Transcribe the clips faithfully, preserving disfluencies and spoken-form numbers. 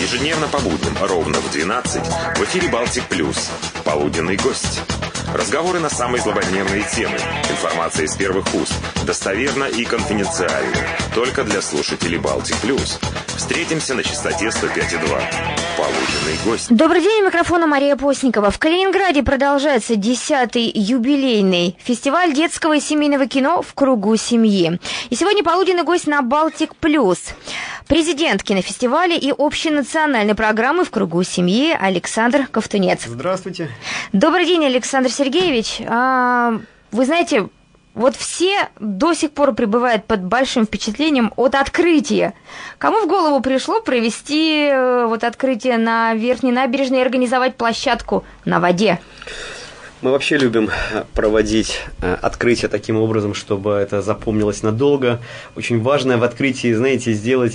Ежедневно по будням ровно в двенадцать в эфире «Балтик Плюс». Полуденный гость. Разговоры на самые злободневные темы. Информация из первых уст. Достоверно и конфиденциально. Только для слушателей «Балтик Плюс». Встретимся на частоте сто пять и два. Полуденный гость. Добрый день, у микрофона Мария Постникова. В Калининграде продолжается десятый юбилейный фестиваль детского и семейного кино «В кругу семьи». И сегодня полуденный гость на «Балтик Плюс». Президент кинофестиваля и общенациональной программы «В кругу семьи» Александр Ковтунец. Здравствуйте. Добрый день, Александр Сергеевич. Вы знаете, вот все до сих пор пребывают под большим впечатлением от открытия. Кому в голову пришло провести вот открытие на Верхней набережной и организовать площадку на воде? Мы вообще любим проводить открытие таким образом, чтобы это запомнилось надолго. Очень важно в открытии, знаете, сделать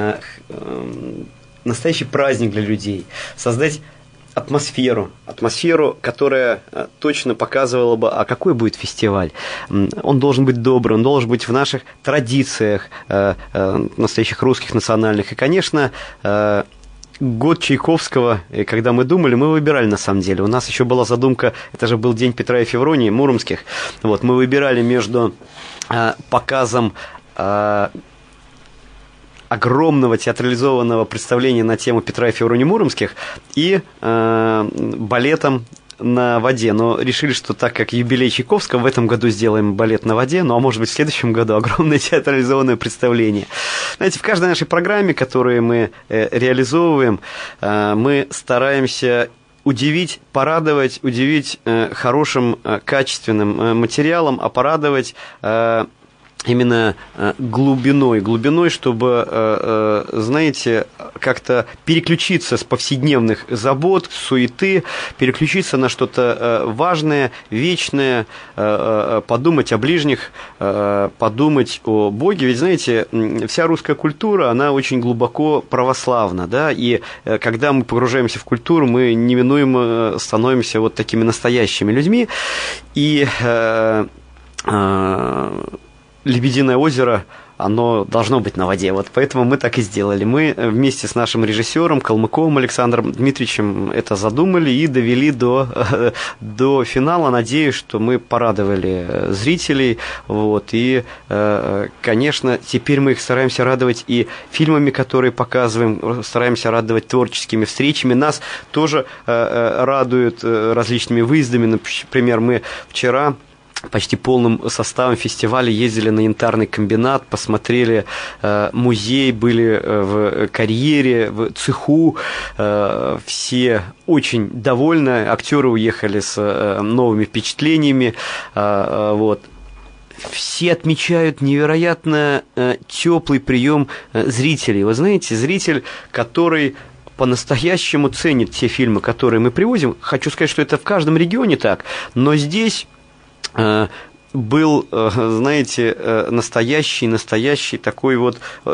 настоящий праздник для людей, создать атмосферу, атмосферу, которая точно показывала бы, а какой будет фестиваль. Он должен быть добрый, он должен быть в наших традициях настоящих русских, национальных. И, конечно, год Чайковского, и когда мы думали, мы выбирали на самом деле. У нас еще была задумка, это же был день Петра и Февронии, Муромских. Вот, мы выбирали между э, показом э, огромного театрализованного представления на тему Петра и Февронии Муромских и э, балетом на воде, но решили, что так как юбилей Чайковского, в этом году сделаем балет на воде, ну а может быть в следующем году огромное театрализованное представление. Знаете, в каждой нашей программе, которую мы э, реализовываем, э, мы стараемся удивить, порадовать, удивить э, хорошим, э, качественным э, материалом, а порадовать э, именно глубиной, глубиной, чтобы, знаете, как-то переключиться с повседневных забот, суеты, переключиться на что-то важное, вечное, подумать о ближних, подумать о Боге. Ведь, знаете, вся русская культура, она очень глубоко православна, да, и когда мы погружаемся в культуру, мы неминуемо становимся вот такими настоящими людьми, и «Лебединое озеро», оно должно быть на воде. Вот поэтому мы так и сделали. Мы вместе с нашим режиссером Калмыковым Александром Дмитриевичем это задумали и довели до, до финала. Надеюсь, что мы порадовали зрителей. Вот. И, конечно, теперь мы их стараемся радовать и фильмами, которые показываем, стараемся радовать творческими встречами. Нас тоже радуют различными выездами. Например, мы вчера почти полным составом фестиваля ездили на янтарный комбинат, посмотрели э, музей, были в карьере, в цеху, э, все очень довольны, актеры уехали с э, новыми впечатлениями, э, вот. Все отмечают невероятно э, теплый прием э, зрителей. Вы знаете, зритель, который по-настоящему ценит те фильмы, которые мы привозим, хочу сказать, что это в каждом регионе так, но здесь был, знаете, настоящий, настоящий такой вот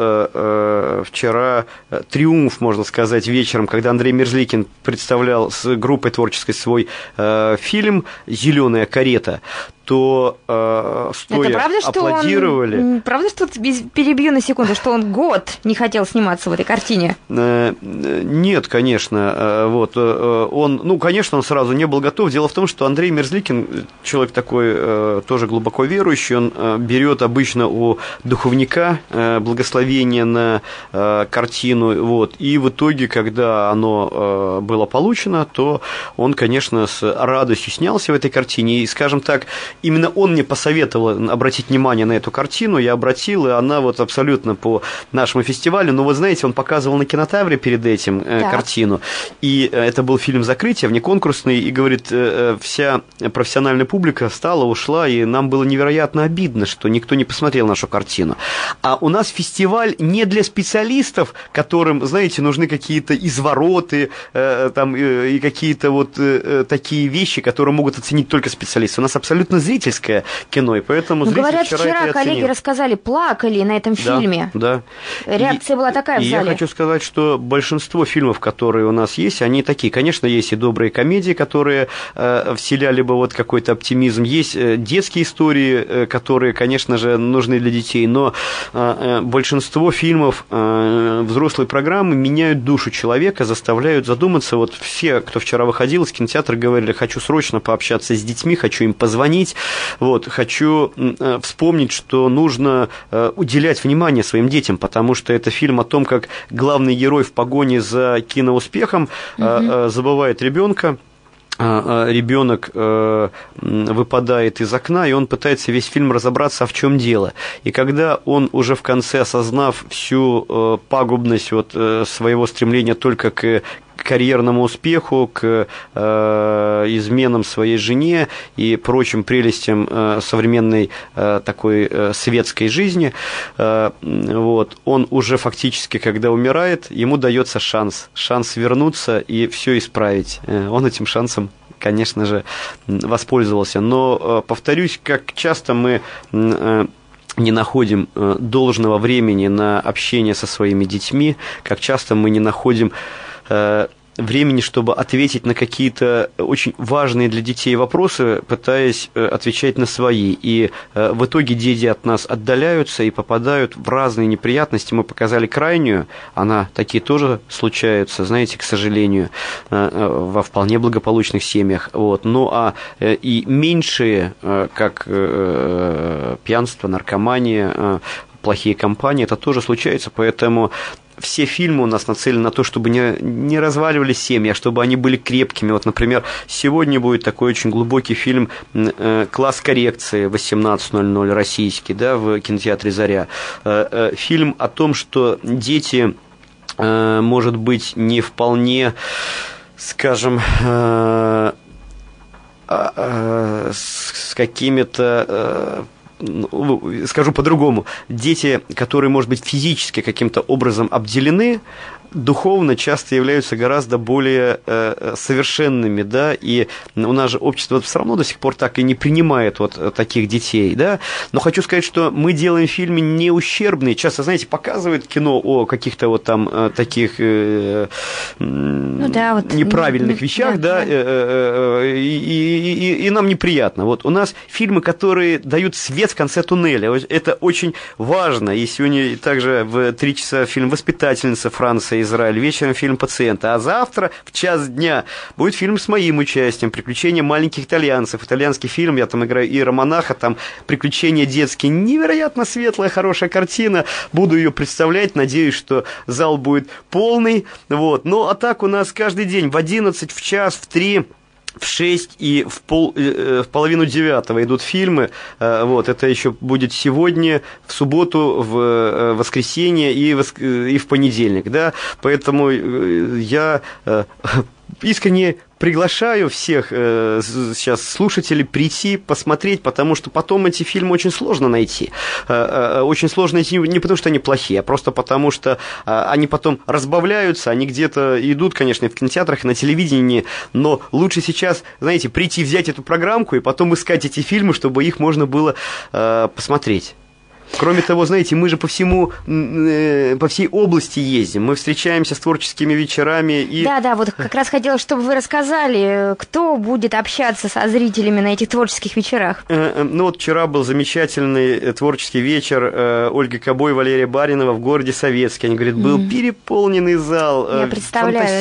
вчера триумф, можно сказать, вечером, когда Андрей Мерзликин представлял с группой творческой свой фильм «Зеленая карета», то э, стоя это правда, аплодировали. Он, правда, что перебью на секунду, что он год не хотел сниматься в этой картине? Нет, конечно. Вот, он, ну, конечно, он сразу не был готов. Дело в том, что Андрей Мерзликин, человек такой тоже глубоко верующий, он берет обычно у духовника благословение на картину. Вот, и в итоге, когда оно было получено, то он, конечно, с радостью снялся в этой картине. И, скажем так, именно он мне посоветовал обратить внимание на эту картину, я обратил, и она вот абсолютно по нашему фестивалю, но вот знаете, он показывал на Кинотавре перед этим э, картину, и э, это был фильм «Закрытие», внеконкурсный, и, говорит, э, вся профессиональная публика встала, ушла, и нам было невероятно обидно, что никто не посмотрел нашу картину. А у нас фестиваль не для специалистов, которым, знаете, нужны какие-то извороты, э, там, э, и какие-то вот э, такие вещи, которые могут оценить только специалисты. У нас абсолютно зрительское кино, и поэтому зрители говорят, вчера, вчера коллеги рассказали, плакали на этом да, фильме. Да. Реакция и, была такая в и зале. Я хочу сказать, что большинство фильмов, которые у нас есть, они такие. Конечно, есть и добрые комедии, которые э, вселяли бы вот какой-то оптимизм. Есть э, детские истории, которые, конечно же, нужны для детей, но большинство фильмов взрослой программы меняют душу человека, заставляют задуматься. Вот все, кто вчера выходил из кинотеатра, говорили: хочу срочно пообщаться с детьми, хочу им позвонить, вот, хочу вспомнить, что нужно уделять внимание своим детям, потому что это фильм о том, как главный герой в погоне за киноуспехом mm-hmm. забывает ребенка. Ребенок выпадает из окна, и он пытается весь фильм разобраться, в чем дело. И когда он уже в конце, осознав всю пагубность вот своего стремления только к карьерному успеху, к э, изменам своей жене и прочим прелестям э, современной э, такой э, светской жизни, э, вот, он уже фактически, когда умирает, ему дается шанс, шанс вернуться и все исправить. Он этим шансом, конечно же, воспользовался. Но, э, повторюсь, как часто мы э, не находим должного времени на общение со своими детьми, как часто мы не находим времени, чтобы ответить на какие-то очень важные для детей вопросы, пытаясь отвечать на свои. И в итоге дети от нас отдаляются и попадают в разные неприятности. Мы показали крайнюю, она такие тоже случаются, знаете, к сожалению, во вполне благополучных семьях. Вот. Ну а и меньшие, как пьянство, наркомания, плохие компании, это тоже случается, поэтому все фильмы у нас нацелены на то, чтобы не, не разваливались семьи, а чтобы они были крепкими. Вот, например, сегодня будет такой очень глубокий фильм «Класс коррекции» восемнадцать ноль ноль, российский, да, в кинотеатре «Заря». Фильм о том, что дети, может быть, не вполне, скажем, с какими-то... Скажу по-другому, дети, которые, может быть, физически каким-то образом обделены, духовно часто являются гораздо более э, совершенными, да, и у нас же общество все равно до сих пор так и не принимает вот таких детей, да, но хочу сказать, что мы делаем фильмы не ущербные, часто, знаете, показывают кино о каких-то вот там э, таких э, ну, да, вот, неправильных не, вещах, да, да, да. Э, э, и, и, и, и нам неприятно. Вот у нас фильмы, которые дают свет в конце туннеля, это очень важно, и сегодня также в три часа фильм «Воспитательница», Франция, Израиль, вечером фильм «Пациенты», а завтра в час дня будет фильм с моим участием «Приключения маленьких итальянцев», итальянский фильм, я там играю иеромонаха, там приключения детские, невероятно светлая, хорошая картина, буду ее представлять, надеюсь, что зал будет полный, вот, ну, а так у нас каждый день в одиннадцать, в час, в три... в шесть и в, пол, в половину девятого идут фильмы. Вот, это еще будет сегодня, в субботу, в воскресенье и в, и в понедельник. Да? Поэтому я искренне приглашаю всех э, сейчас слушателей прийти, посмотреть, потому что потом эти фильмы очень сложно найти. Э, э, очень сложно найти не потому, что они плохие, а просто потому, что э, они потом разбавляются, они где-то идут, конечно, в кинотеатрах, и на телевидении, но лучше сейчас, знаете, прийти, взять эту программку и потом искать эти фильмы, чтобы их можно было э, посмотреть. Кроме того, знаете, мы же по всему, по всей области ездим, мы встречаемся с творческими вечерами. И... Да, да, вот как раз хотела, чтобы вы рассказали, кто будет общаться со зрителями на этих творческих вечерах. Ну вот вчера был замечательный творческий вечер Ольги Кобой и Валерия Баринова в городе Советске. Они говорят, был mm. переполненный зал. Я представляю,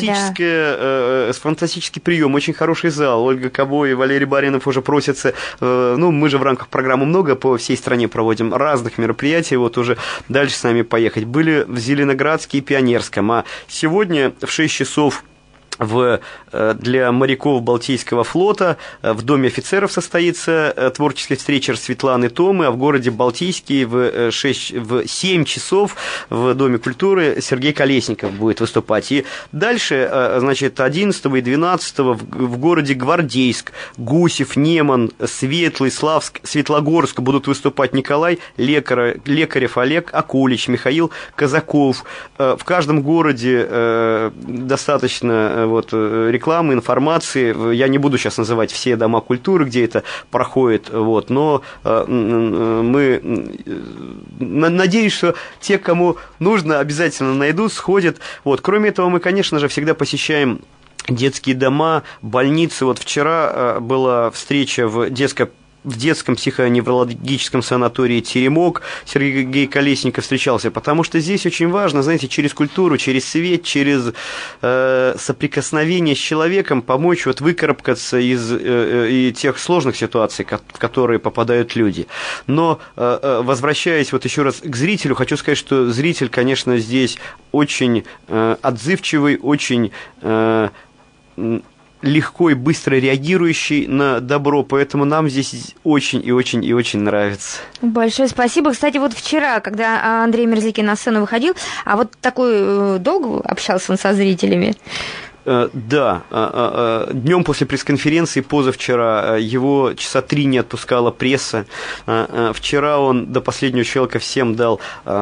да. Фантастический прием, очень хороший зал. Ольга Кобой и Валерий Баринов уже просятся, ну мы же в рамках программы много по всей стране проводим разных мероприятий, вот уже дальше с нами поехать. Были в Зеленоградске и Пионерском, а сегодня в шесть часов в, для моряков Балтийского флота в Доме офицеров состоится творческая встреча Светланы Томы, а в городе Балтийский в, шесть, в семь часов в Доме культуры Сергей Колесников будет выступать. И дальше, значит, одиннадцатого и двенадцатого в, в городе Гвардейск, Гусев, Неман, Светлый, Славск, Светлогорск будут выступать Николай Лекарев, Лекарев Олег Акулич, Михаил Казаков. В каждом городе достаточно вот, рекламы, информации. Я не буду сейчас называть все дома культуры, где это проходит, вот, но э, мы надеюсь, что те, кому нужно, обязательно найдут, сходят. Вот. Кроме этого, мы, конечно же, всегда посещаем детские дома, больницы. Вот вчера была встреча в детской в детском психоневрологическом санатории «Теремок» Сергей Колесников встречался, потому что здесь очень важно, знаете, через культуру, через свет, через э, соприкосновение с человеком помочь вот выкарабкаться из э, и тех сложных ситуаций, в которые попадают люди. Но, э, возвращаясь вот еще раз к зрителю, хочу сказать, что зритель, конечно, здесь очень э, отзывчивый, очень э, легко и быстро реагирующий на добро, поэтому нам здесь очень и очень и очень нравится. Большое спасибо. Кстати, вот вчера, когда Андрей Мерзликин на сцену выходил, а вот такой долго общался он со зрителями? Да, днем после пресс-конференции позавчера его часа три не отпускала пресса. Вчера он до последнего человека всем дал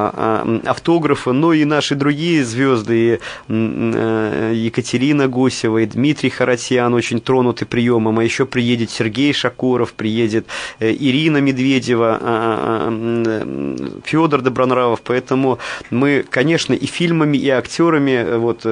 автографы, но и наши другие звезды, и Екатерина Гусева, и Дмитрий Харатьян очень тронуты приемом, а еще приедет Сергей Шакуров, приедет Ирина Медведева, Федор Добронравов, поэтому мы, конечно, и фильмами, и актерами вот,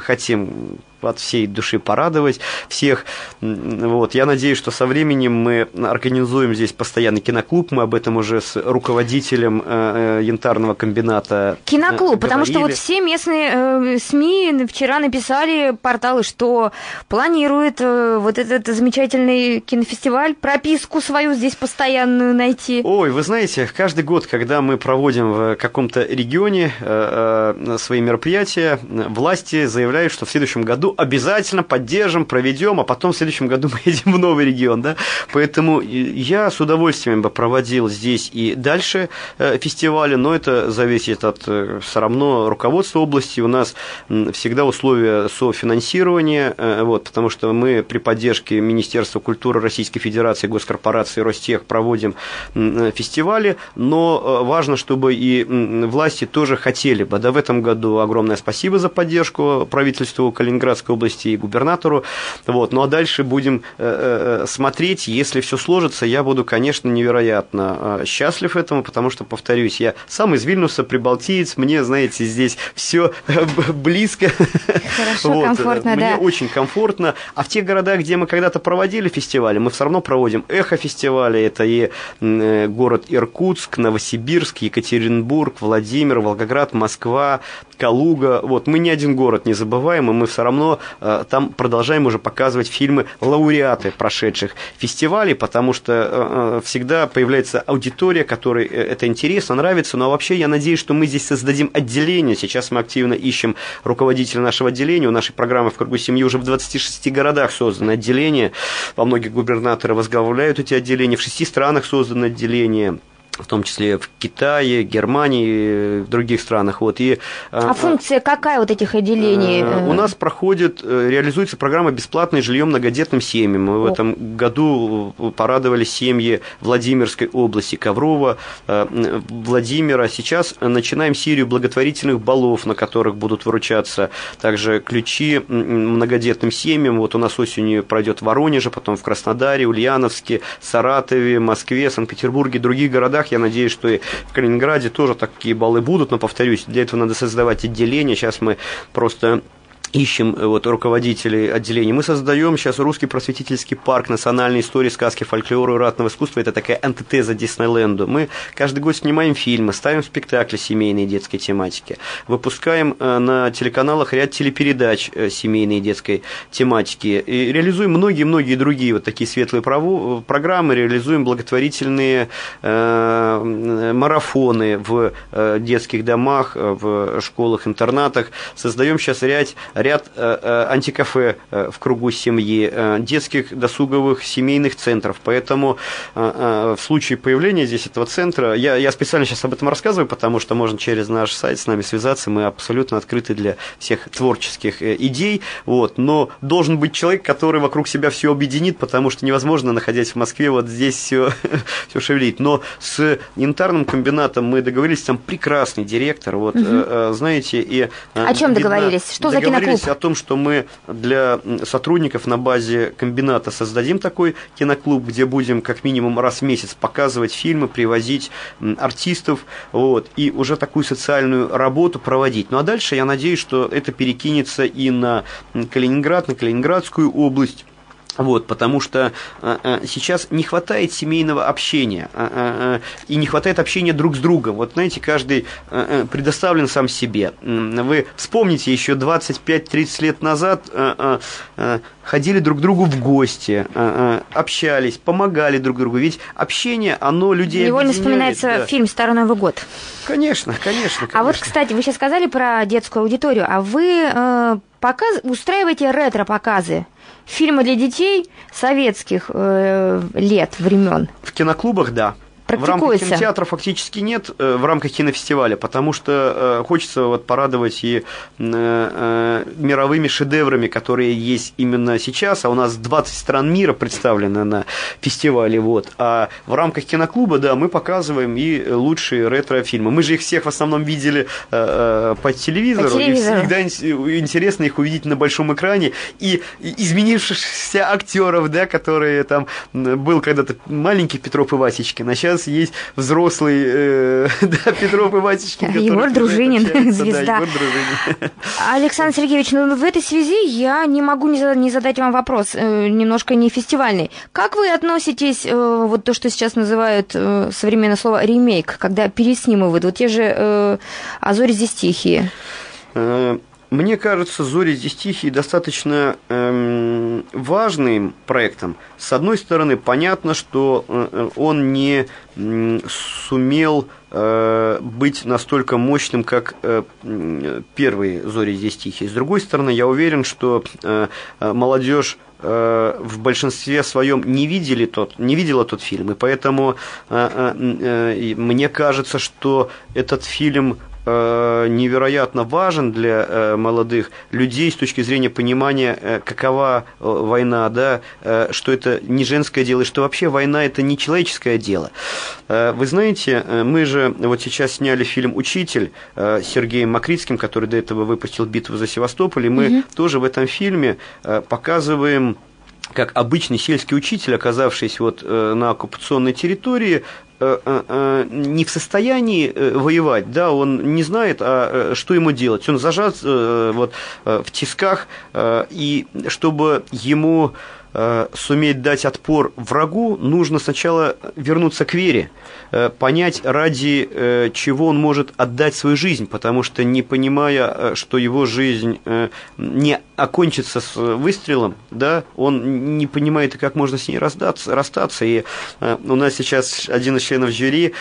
хотим от всей души порадовать всех. Вот. Я надеюсь, что со временем мы организуем здесь постоянный киноклуб. Мы об этом уже с руководителем э, янтарного комбината Киноклуб, э, потому что вот все местные э, СМИ вчера написали, порталы, что планируют э, вот этот замечательный кинофестиваль, прописку свою здесь постоянную найти. Ой, вы знаете, каждый год, когда мы проводим в каком-то регионе э, э, свои мероприятия, власти заявляют, что в следующем году обязательно поддержим, проведем, а потом в следующем году мы едем в новый регион, да, поэтому я с удовольствием бы проводил здесь и дальше фестивали, но это зависит от все равно руководства области, у нас всегда условия софинансирования, вот, потому что мы при поддержке Министерства культуры Российской Федерации, госкорпорации Ростех проводим фестивали, но важно, чтобы и власти тоже хотели бы, да, в этом году огромное спасибо за поддержку правительству Калининградской области и губернатору. Вот. Ну а дальше будем э, э, смотреть. Если все сложится, я буду, конечно, невероятно э, счастлив этому, потому что, повторюсь, я сам из Вильнюса, прибалтиец, мне, знаете, здесь все близко. Хорошо, вот. Комфортно, мне да. Мне очень комфортно. А в тех городах, где мы когда-то проводили фестивали, мы все равно проводим эхо-фестивали. Это и э, город Иркутск, Новосибирск, Екатеринбург, Владимир, Волгоград, Москва, Калуга. Вот. Мы ни один город не забываем, и мы все равно э, там продолжаем уже показывать фильмы лауреаты прошедших фестивалей, потому что э, всегда появляется аудитория, которой это интересно, нравится. Ну а вообще я надеюсь, что мы здесь создадим отделение. Сейчас мы активно ищем руководителя нашего отделения. У нашей программы «В кругу семьи» уже в двадцати шести городах создано отделение. Во многих губернаторы возглавляют эти отделения. В шести странах создано отделение, в том числе в Китае, Германии, в других странах. Вот. И, а функция какая вот этих отделений? У нас проходит, реализуется программа «Бесплатное жилье многодетным семьям». Мы О. в этом году порадовали семьи Владимирской области, Коврова, Владимира. Сейчас начинаем серию благотворительных баллов, на которых будут вручаться также ключи многодетным семьям. Вот у нас осенью пройдет в Воронеже, потом в Краснодаре, Ульяновске, Саратове, Москве, Санкт-Петербурге, других городах. Я надеюсь, что и в Калининграде тоже такие баллы будут, но, повторюсь, для этого надо создавать отделение. Сейчас мы просто ищем вот, руководителей отделений. Мы создаем сейчас Русский просветительский парк национальной истории, сказки, фольклора и ратного искусства. Это такая антитеза Диснейленду. Мы каждый год снимаем фильмы, ставим спектакли семейной и детской тематики, выпускаем на телеканалах ряд телепередач семейной и детской тематики, и реализуем многие-многие другие вот такие светлые программы, реализуем благотворительные э, марафоны в детских домах, в школах-интернатах, создаем сейчас ряд ряд э, антикафе э, в кругу семьи, э, детских досуговых семейных центров. Поэтому э, э, в случае появления здесь этого центра, я, я специально сейчас об этом рассказываю, потому что можно через наш сайт с нами связаться, мы абсолютно открыты для всех творческих э, идей, вот, но должен быть человек, который вокруг себя все объединит, потому что невозможно, находясь в Москве, вот здесь все, все шевелить. Но с янтарным комбинатом мы договорились, там прекрасный директор, вот, угу. э, знаете, и... Э, о чем договорились? Что за киноклуб? О том, что мы для сотрудников на базе комбината создадим такой киноклуб, где будем как минимум раз в месяц показывать фильмы, привозить артистов, вот, и уже такую социальную работу проводить. Ну а дальше я надеюсь, что это перекинется и на Калининград, на Калининградскую область. Вот, потому что а, а, сейчас не хватает семейного общения, а, а, а, и не хватает общения друг с другом. Вот, знаете, каждый а, а, предоставлен сам себе. Вы вспомните, еще двадцать пять тридцать лет назад а, а, а, ходили друг к другу в гости, а, а, общались, помогали друг другу. Ведь общение, оно людей невольно объединяет. вспоминается Да. фильм «Старый Новый год». Конечно, конечно, конечно. А вот, кстати, вы сейчас сказали про детскую аудиторию, а вы э, показ... устраиваете ретро-показы? Фильмы для детей советских э, лет, времен. В киноклубах, да. В рамках кинотеатра фактически нет, в рамках кинофестиваля, потому что хочется вот порадовать и мировыми шедеврами, которые есть именно сейчас, а у нас двадцать стран мира представлены на фестивале, вот. А в рамках киноклуба, да, мы показываем и лучшие ретро-фильмы. Мы же их всех в основном видели по телевизору, по телевизору. И всегда интересно их увидеть на большом экране, и изменившихся актеров, да, которые там, был когда-то маленький Петров и Васечкин, а сейчас есть взрослый э, да, Петров и Васечкин. Егор Дружинин, звезда. Да, Егор Дружинин. Александр Сергеевич, ну в этой связи я не могу не задать, не задать вам вопрос, э, немножко не фестивальный. Как вы относитесь, э, вот то, что сейчас называют э, современное слово ремейк, когда переснимывают, вот те же э, «А зори здесь тихие»? Мне кажется, «Зори здесь тихие» достаточно эм, важным проектом. С одной стороны, понятно, что э, он не э, сумел э, быть настолько мощным, как э, первые «Зори здесь тихие». С другой стороны, я уверен, что э, молодежь в большинстве своем не видели тот, не видела тот фильм, и поэтому э, э, мне кажется, что этот фильм невероятно важен для молодых людей с точки зрения понимания, какова война, да, что это не женское дело, и что вообще война – это не человеческое дело. Вы знаете, мы же вот сейчас сняли фильм «Учитель» с Сергеем Макритским, который до этого выпустил «Битву за Севастополь», и мы угу. тоже в этом фильме показываем, как обычный сельский учитель, оказавшись вот на оккупационной территории, не в состоянии воевать, да, он не знает, а что ему делать. Он зажат вот в тисках, и чтобы ему суметь дать отпор врагу, нужно сначала вернуться к вере, понять, ради чего он может отдать свою жизнь, потому что, не понимая, что его жизнь не окончится с выстрелом, да, он не понимает, как можно с ней расстаться, расстаться. И у нас сейчас один из членов жюри,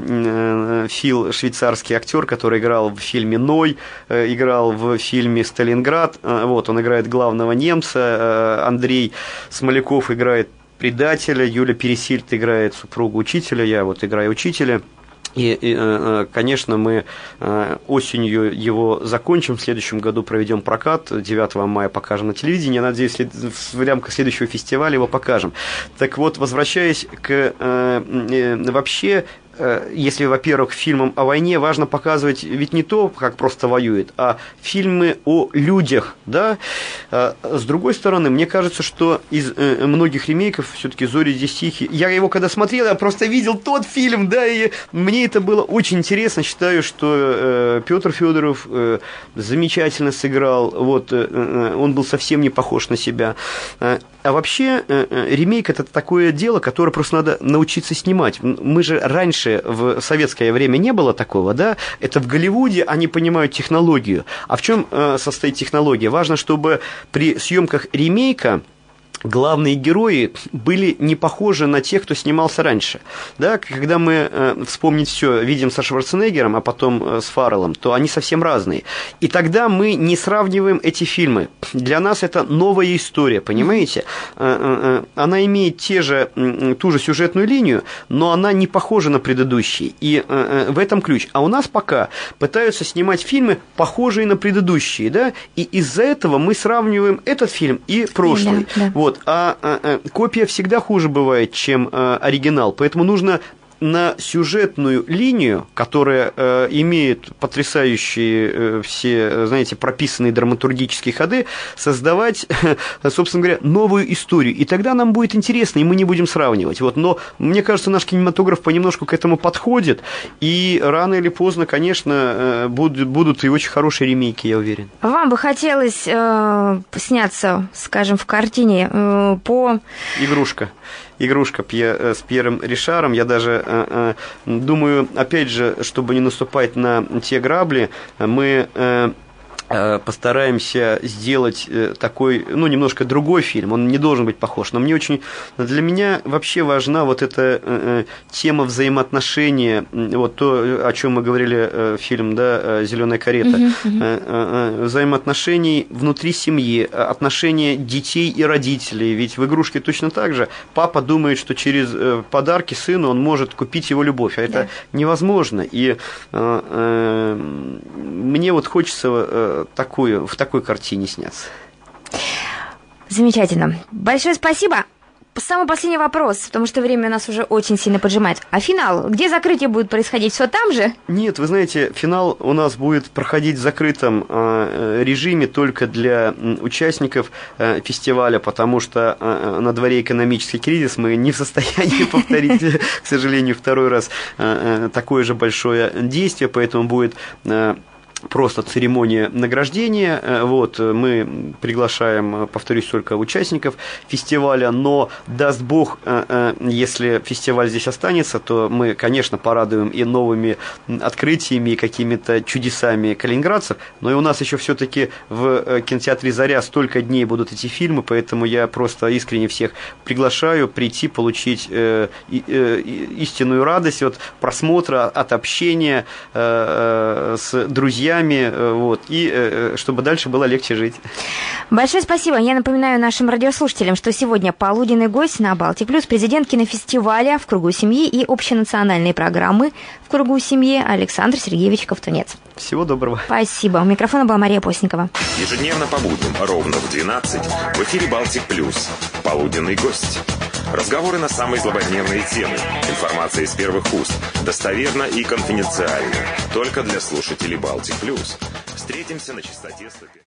Фил, швейцарский актер, который играл в фильме «Ной», играл в фильме «Сталинград», вот, он играет главного немца, Андрей Смоляков играет предателя, Юля Пересильд играет супругу учителя, я вот играю учителя. И, и, конечно, мы осенью его закончим, в следующем году проведем прокат, девятого мая покажем на телевидении, я надеюсь, в рамках следующего фестиваля его покажем. Так вот, возвращаясь к вообще, если, во-первых, фильмам о войне важно показывать ведь не то, как просто воюет, а фильмы о людях, да. С другой стороны, мне кажется, что из многих ремейков все-таки «Зори здесь тихие», я его когда смотрел, я просто видел тот фильм, да, и мне это было очень интересно. Считаю, что Петр Федоров замечательно сыграл, вот, он был совсем не похож на себя. А вообще ремейк – это такое дело, которое просто надо научиться снимать. Мы же раньше, в советское время, не было такого, да? Это в Голливуде они понимают технологию. А в чем состоит технология? Важно, чтобы при съемках ремейка главные герои были не похожи на тех, кто снимался раньше. Да, когда мы, э, вспомнить все, видим со Шварценеггером, а потом э, с Фарреллом, то они совсем разные. И тогда мы не сравниваем эти фильмы. Для нас это новая история, понимаете? Э, э, она имеет те же, э, ту же сюжетную линию, но она не похожа на предыдущие. И э, э, в этом ключ. А у нас пока пытаются снимать фильмы, похожие на предыдущие, да? И из-за этого мы сравниваем этот фильм и прошлый. Да, да. Вот. А, а, а копия всегда хуже бывает, чем а, оригинал, поэтому нужно на сюжетную линию, которая э, имеет потрясающие э, все, знаете, прописанные драматургические ходы, создавать, собственно говоря, новую историю. И тогда нам будет интересно, и мы не будем сравнивать. Вот. Но мне кажется, наш кинематограф понемножку к этому подходит, и рано или поздно, конечно, будут, будут и очень хорошие ремейки, я уверен. Вам бы хотелось э, сняться, скажем, в картине э, по... Игрушка. Игрушка с Пьером Ришаром. Я даже э, э, думаю, опять же, чтобы не наступать на те грабли, мы... Э, постараемся сделать такой, ну, немножко другой фильм, он не должен быть похож, но мне очень, для меня вообще важна вот эта э, тема взаимоотношения, вот то, о чем мы говорили, э, фильм, да, «Зеленая карета», uh-huh, uh-huh. Э, э, взаимоотношений внутри семьи, отношения детей и родителей, ведь в «Игрушке» точно так же, папа думает, что через э, подарки сыну он может купить его любовь, а это yeah. невозможно, и э, э, мне вот хочется э, Такую, в такой картине сняться. Замечательно. Большое спасибо. Самый последний вопрос, потому что время у нас уже очень сильно поджимает. А финал? Где закрытие будет происходить? Все там же? Нет, вы знаете, финал у нас будет проходить в закрытом э, режиме только для участников э, фестиваля, потому что э, на дворе экономический кризис, мы не в состоянии повторить, к сожалению, второй раз э, такое же большое действие, поэтому будет... просто церемония награждения. Вот, мы приглашаем, повторюсь, только участников фестиваля, но, даст Бог, если фестиваль здесь останется, то мы, конечно, порадуем и новыми открытиями, и какими-то чудесами калининградцев, но и у нас еще все-таки в кинотеатре «Заря» столько дней будут эти фильмы, поэтому я просто искренне всех приглашаю прийти, получить истинную радость от просмотра, от общения с друзьями, вот, и чтобы дальше было легче жить. Большое спасибо. Я напоминаю нашим радиослушателям, что сегодня полуденный гость на Балтик Плюс, президент кинофестиваля «В кругу семьи» и общенациональной программы «В кругу семьи» Александр Сергеевич Ковтунец. Всего доброго. Спасибо. У микрофона была Мария Постникова. Ежедневно по будням ровно в двенадцать в эфире «Балтик Плюс». Полуденный гость. Разговоры на самые злободневные темы. Информация из первых уст. Достоверно и конфиденциально. Только для слушателей «Балтик Плюс». Встретимся на частоте сто пять.